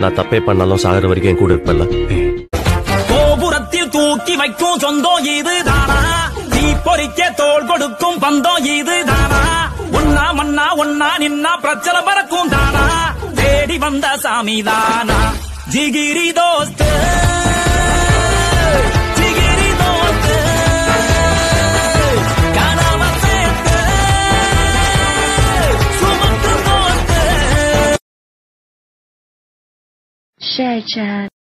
நான் தப்பே பண்ணாலும் சாகர வரைக்கும் என் கூட இருப்பேன்ல. கோபுரத்தில் தூக்கி வைக்கும் சொந்தம் இதுதானா? நீ பொறிக்க தோள் கொடுக்கும் பந்தம் இதுதானா? ஒன்னா மண்ணா ஒன்னா நின்னா பிரச்சனை பறக்கும் தானா? தேடி வந்த சாமி தானா? ஜிகிரி தோஸ்து ஜிகிரி தோஸ்து கனவ சேர்த்து சுமக்கு தோஸ்து. Share chat.